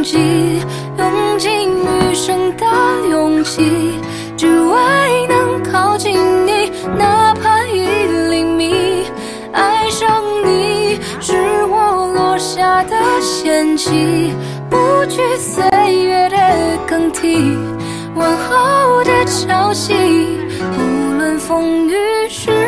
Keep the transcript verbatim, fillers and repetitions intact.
铭记，用尽余生的勇气，只为能靠近你，哪怕一厘米。爱上你是我落下的陷阱，不惧岁月的更替，问候的潮汐，无论风雨是